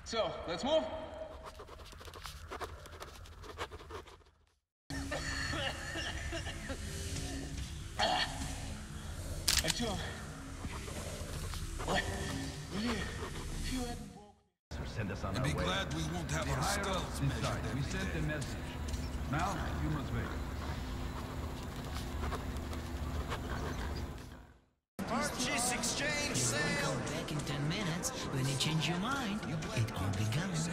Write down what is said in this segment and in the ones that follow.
So, let's move? Artyom. What? Really? If you hadn't woke me... Send us on And our be way. glad we won't have our skulls measured We every sent day. the message. Now, you must wait. Purchase exchange sale. Come back in 10 minutes. When you change your mind, it all begins.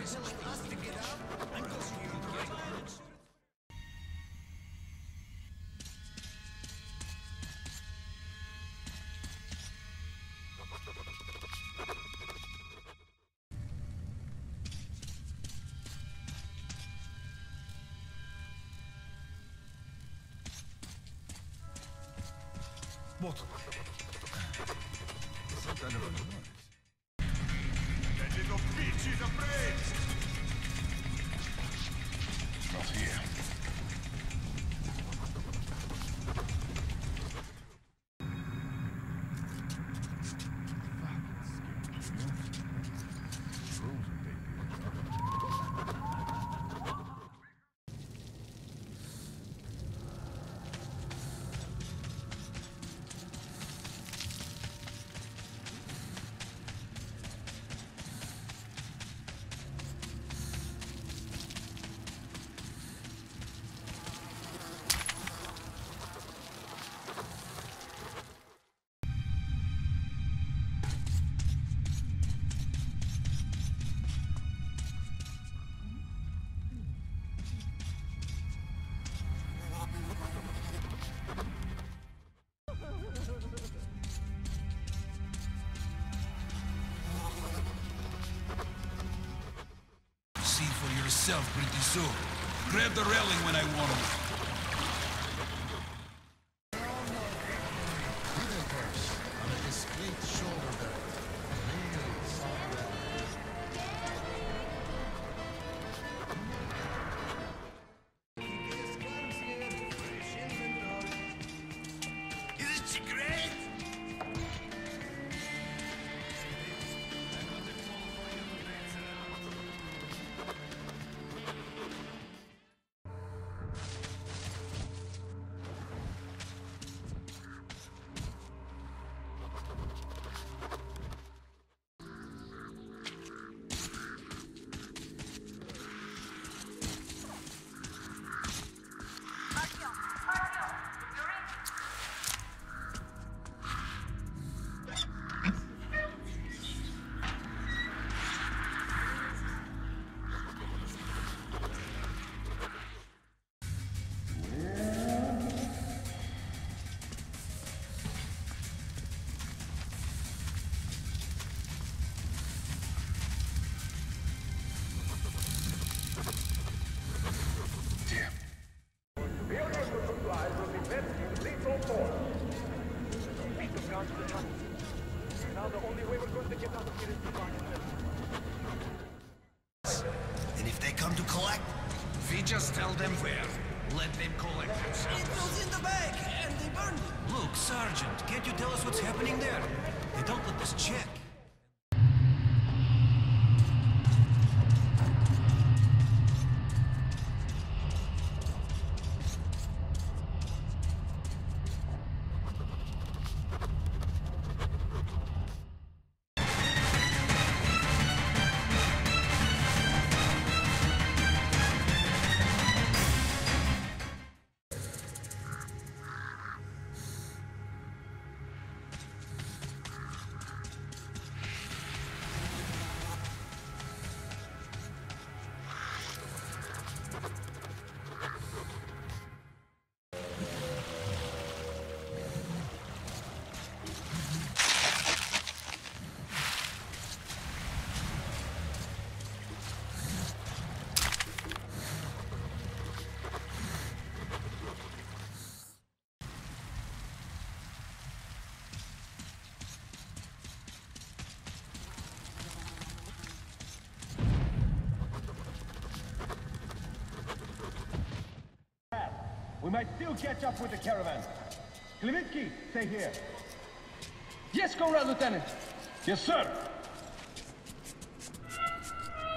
What? Some kind of a noise. That little bitch is afraid. Not here. See for yourself pretty soon. Grab the railing when I want to. Isn't she great? And if they come to collect, we just tell them where. Let them collect themselves. It was in the bag, and they burned it. Look, Sergeant, can't you tell us what's happening there? They don't let us check. We might still catch up with the caravan. Klevitsky, stay here. Yes, Comrade Lieutenant. Yes, sir.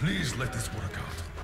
Please let this work out.